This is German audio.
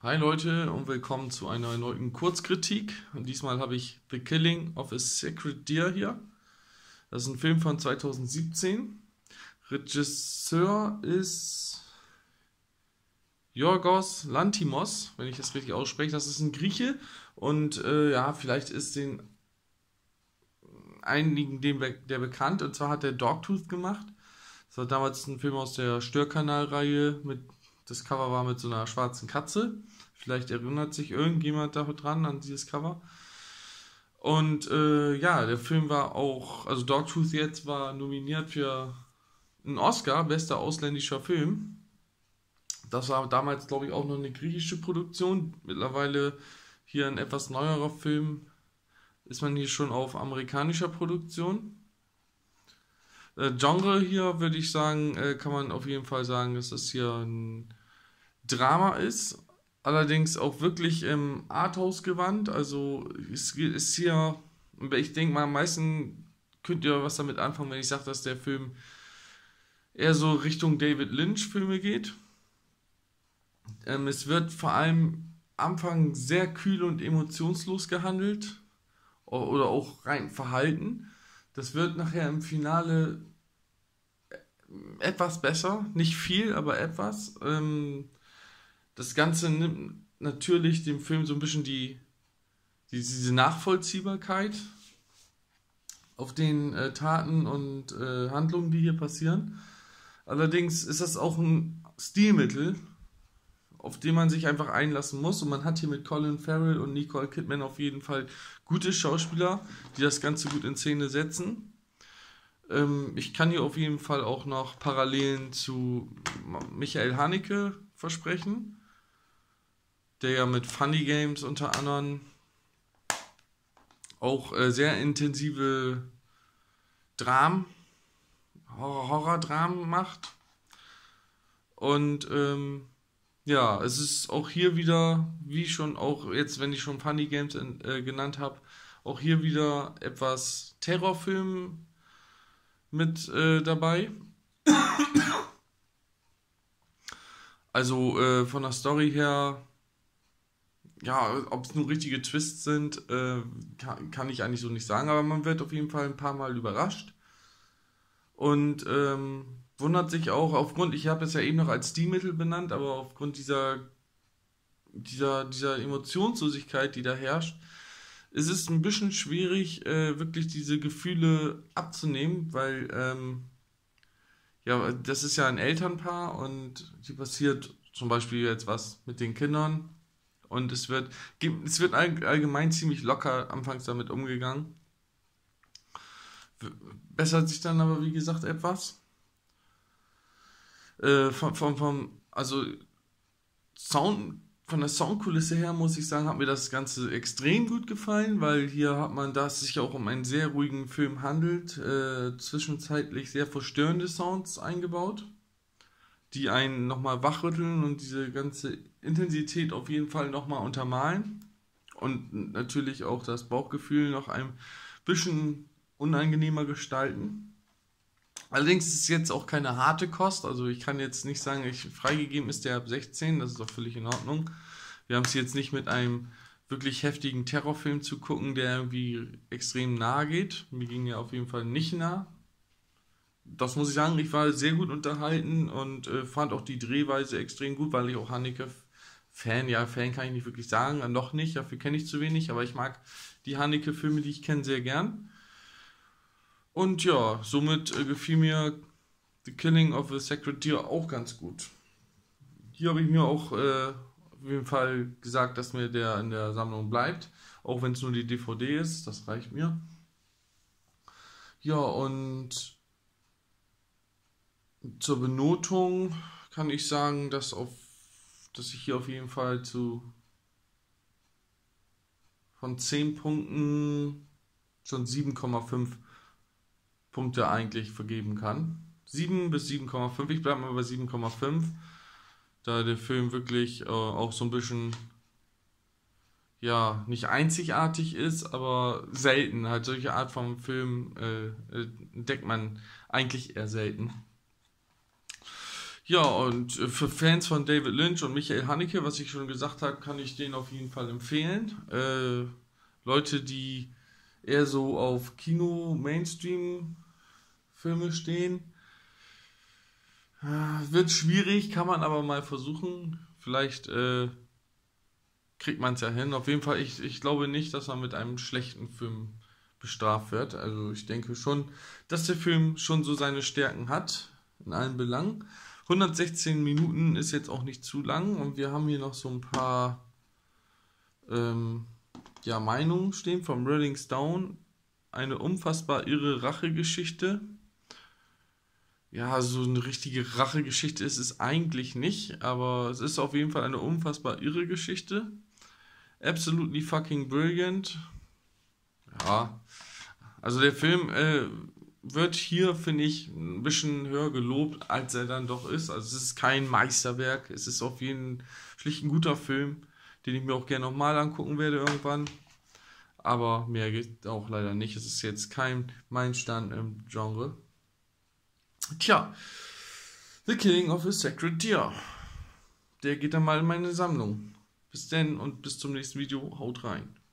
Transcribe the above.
Hi Leute und willkommen zu einer erneuten Kurzkritik. Und diesmal habe ich The Killing of a Sacred Deer hier. Das ist ein Film von 2017. Regisseur ist Yorgos Lanthimos, wenn ich das richtig ausspreche. Das ist ein Grieche und ja, vielleicht ist den einigen der bekannt. Und zwar hat er Dogtooth gemacht. Das war damals ein Film aus der Störkanal-Reihe. Das Cover war mit so einer schwarzen Katze. Vielleicht erinnert sich irgendjemand daran, an dieses Cover. Und ja, der Film war auch, also Dogtooth jetzt war nominiert für einen Oscar, bester ausländischer Film. Das war damals, glaube ich, auch noch eine griechische Produktion. Mittlerweile hier ein etwas neuerer Film. Ist man hier schon auf amerikanischer Produktion. Genre hier würde ich sagen, kann man auf jeden Fall sagen, dass das hier ein Drama ist. Allerdings auch wirklich im Arthouse gewandt. Also es ist hier, ich denke mal, am meisten könnt ihr was damit anfangen, wenn ich sage, dass der Film eher so Richtung David Lynch Filme geht. Es wird vor allem am Anfang sehr kühl und emotionslos gehandelt oder auch rein verhalten. Das wird nachher im Finale etwas besser, nicht viel, aber etwas. Das Ganze nimmt natürlich dem Film so ein bisschen diese Nachvollziehbarkeit auf den Taten und Handlungen, die hier passieren. Allerdings ist das auch ein Stilmittel, auf den man sich einfach einlassen muss. Und man hat hier mit Colin Farrell und Nicole Kidman auf jeden Fall gute Schauspieler, die das Ganze gut in Szene setzen. Ich kann hier auf jeden Fall auch noch Parallelen zu Michael Haneke versprechen, der ja mit Funny Games unter anderem auch sehr intensive Horror-Dramen macht. Und ja, es ist auch hier wieder, wie schon auch jetzt, wenn ich schon Funny Games genannt habe, auch hier wieder etwas Terrorfilm mit dabei. Also von der Story her, ja, ob es nur richtige Twists sind, kann ich eigentlich so nicht sagen, aber man wird auf jeden Fall ein paar Mal überrascht und wundert sich auch aufgrund, ich habe es ja eben noch als Stilmittel benannt, aber aufgrund dieser Emotionslosigkeit, die da herrscht, ist es ein bisschen schwierig, wirklich diese Gefühle abzunehmen, weil ja, das ist ja ein Elternpaar und hier passiert zum Beispiel jetzt was mit den Kindern und es wird allgemein ziemlich locker anfangs damit umgegangen. Bessert sich dann aber, wie gesagt, etwas. Also Sound, von der Soundkulisse her muss ich sagen, hat mir das Ganze extrem gut gefallen, weil hier hat man, da es sich auch um einen sehr ruhigen Film handelt, zwischenzeitlich sehr verstörende Sounds eingebaut, die einen nochmal wachrütteln und diese ganze Intensität auf jeden Fall nochmal untermalen und natürlich auch das Bauchgefühl noch ein bisschen unangenehmer gestalten. Allerdings ist es jetzt auch keine harte Kost, also ich kann jetzt nicht sagen, freigegeben ist der ab 16, das ist auch völlig in Ordnung. Wir haben es jetzt nicht mit einem wirklich heftigen Terrorfilm zu gucken, der irgendwie extrem nahe geht. Mir ging ja auf jeden Fall nicht nah. Das muss ich sagen, ich war sehr gut unterhalten und fand auch die Drehweise extrem gut, weil ich auch Haneke-Fan, ja, Fan kann ich nicht wirklich sagen, noch nicht, dafür kenne ich zu wenig, aber ich mag die Haneke-Filme, die ich kenne, sehr gern. Und ja, somit gefiel mir The Killing of a Sacred Deer auch ganz gut. Hier habe ich mir auch auf jeden Fall gesagt, dass mir der in der Sammlung bleibt, auch wenn es nur die DVD ist, das reicht mir. Ja, und zur Benotung kann ich sagen, dass ich hier auf jeden Fall von 10 Punkten schon 7,5 Punkte eigentlich vergeben kann. 7 bis 7,5, ich bleibe mal bei 7,5, da der Film wirklich auch so ein bisschen, ja, nicht einzigartig ist, aber selten. Halt solche Art von Film entdeckt man eigentlich eher selten. Ja, und für Fans von David Lynch und Michael Haneke, was ich schon gesagt habe, kann ich den auf jeden Fall empfehlen. Leute, die eher so auf Kino-Mainstream-Filme stehen. Wird schwierig, kann man aber mal versuchen. Vielleicht kriegt man es ja hin. Auf jeden Fall, ich glaube nicht, dass man mit einem schlechten Film bestraft wird. Also ich denke schon, dass der Film schon so seine Stärken hat, in allen Belangen. 116 Minuten ist jetzt auch nicht zu lang und wir haben hier noch so ein paar ja, Meinungen stehen vom Rolling Stone. Eine unfassbar irre Rachegeschichte. Ja, so eine richtige Rachegeschichte ist es eigentlich nicht, aber es ist auf jeden Fall eine unfassbar irre Geschichte. Absolutely fucking brilliant. Ja, also der Film wird hier, finde ich, ein bisschen höher gelobt, als er dann doch ist. Also es ist kein Meisterwerk, es ist auf jeden Fall schlicht ein guter Film, den ich mir auch gerne nochmal angucken werde irgendwann. Aber mehr geht auch leider nicht. Es ist jetzt kein Meilenstein im Genre. Tja, The Killing of a Sacred Deer. Der geht dann mal in meine Sammlung. Bis denn und bis zum nächsten Video. Haut rein.